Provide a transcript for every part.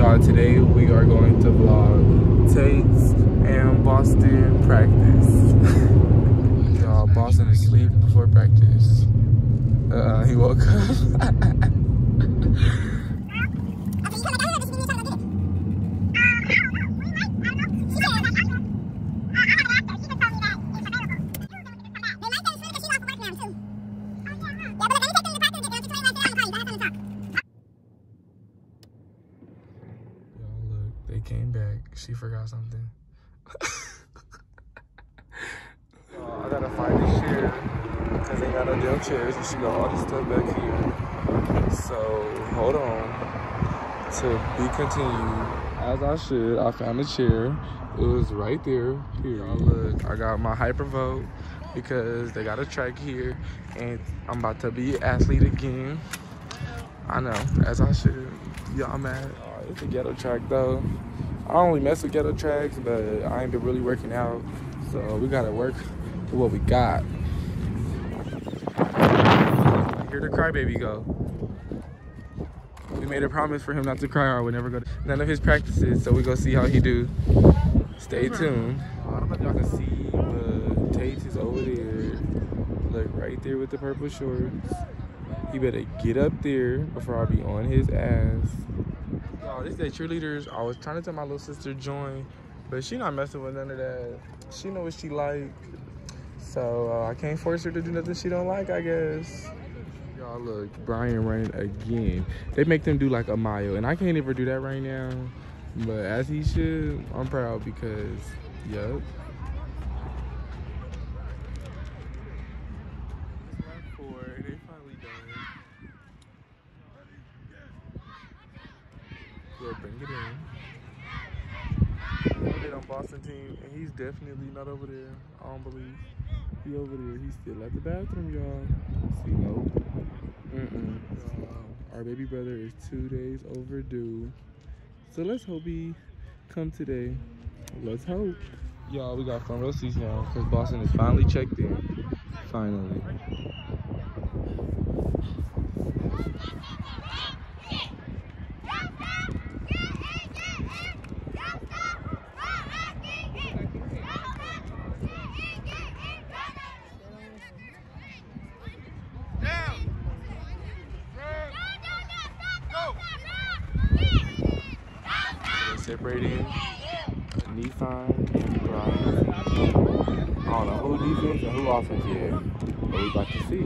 Y'all, today we are going to vlog Tate's and Boston practice. Y'all, Boston is asleep before practice. He woke up. They came back. She forgot something. I gotta find this chair because they got no damn chairs and she got all this stuff back here. So hold on. To be continued. As I should, I found a chair. It was right there. Here, look, I got my Hypervote because they got a track here and I'm about to be an athlete again. I know, as I should. Y'all mad? Oh, it's a ghetto track though. I don't really mess with ghetto tracks, but I ain't been really working out. So we gotta work with what we got. Here the crybaby go. We made a promise for him not to cry or I would never go to none of his practices, so we go see how he do. Stay tuned. I don't know if y'all can see, but Tate is over there. Look, right there with the purple shorts. He better get up there before I be on his ass. Y'all, this day cheerleaders, I was trying to tell my little sister join, but she not messing with none of that. She know what she like, so I can't force her to do nothing she don't like, I guess. Y'all look, Bryan running again. They make them do like a mile, and I can't even do that right now, but as he should, I'm proud because, yup. Yeah, bring it in. Put it on Boston team, and he's definitely not over there. I don't believe he over there. He's still at the bathroom, y'all. See, no. Our baby brother is 2 days overdue, so let's hope he come today. Let's hope. Y'all, we got front row seats now because Boston is finally checked in. Finally. Separating Nissan and Bryan. I don't know who defense and who offense yet, but we about to see.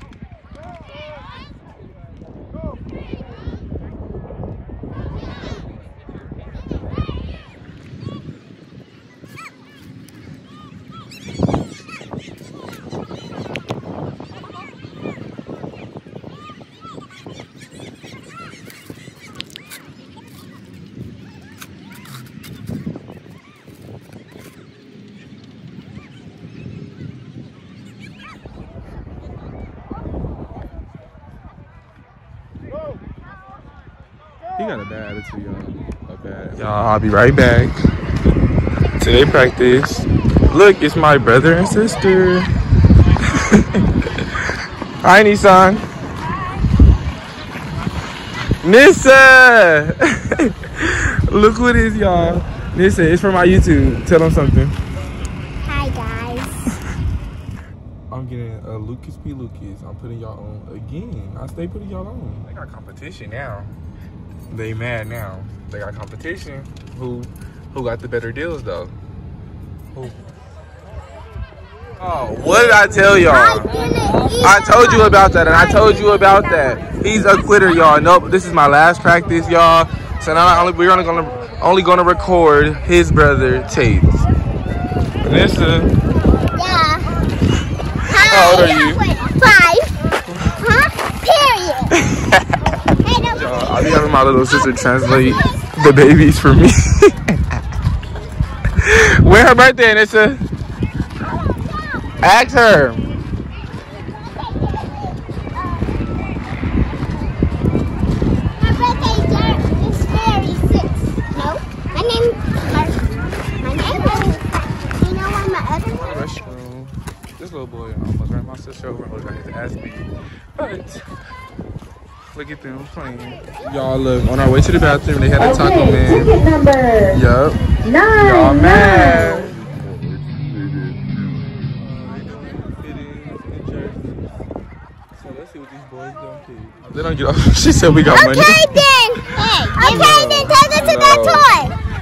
He got a bad attitude, y'all. A bad. Y'all, I'll be right back. Today practice. Look, it's my brother and sister. Hi, Nissan. Nissa! Look who it is, y'all. Nissa, it's for my YouTube. Tell them something. Hi, guys. I'm getting a Lucas P. Lucas. I'm putting y'all on again. I stay putting y'all on. They got competition now. They mad now. They got competition. Who got the better deals though? Who? Oh, what did I tell y'all? I told you about that, and I told you about that. He's a quitter, y'all. Nope, this is my last practice, y'all. So now we're only gonna record his brother Tate. Vanessa. Yeah. How old are you? 5. Huh? Period. I'll be having my little sister translate the babies for me. When her birthday, Nissa? Ask her. My birthday is February 6th. No, my name is, you know what my other one? Restroom. This little boy almost ran my sister over and got his ass beat. But Look at them playing. Y'all look, on our way to the bathroom, they had a taco man. Ticket number Yup. 9. Y'all mad. So let's see what these boys don't do. They don't get off. She said we got money. Okay then. Hey. Okay then. Take us to that toy.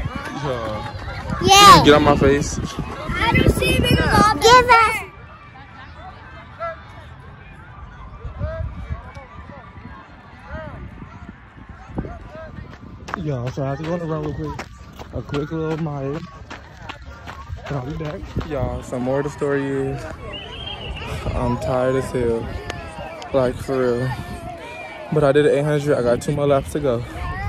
Yeah. Get on my face. I don't see me. Give us. Y'all, so I have to go on the run real quick. A quick little mile. And I'll be back. Y'all, some more of the story is I'm tired as hell. Like, for real. But I did an 800. I got 2 more laps to go.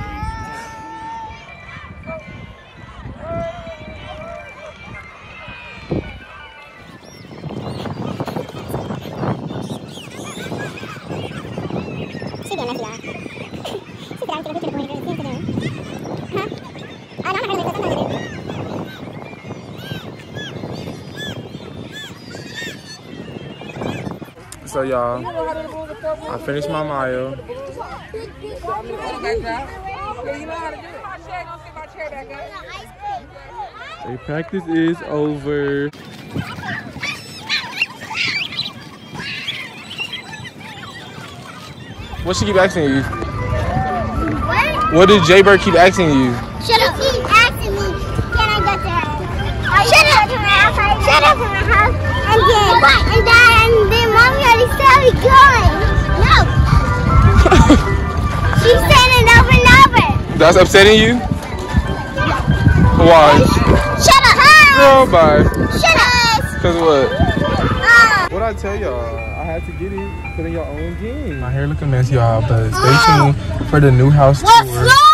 So y'all, I finished my mile. The practice is over. What she keep asking you? What did Jay-Bird keep asking you? Shut up. He keep asking me, can I go to her house? Shut up to my house. Shut up to my house. And then mommy already said we going. No. She's saying it over and over. That's upsetting you? Why? Shut up. Girl, bye. Shut up. Cause what? What'd I tell y'all? I had to get it. Put in your own game. My hair looking messy, y'all, but stay tuned for the new house tour.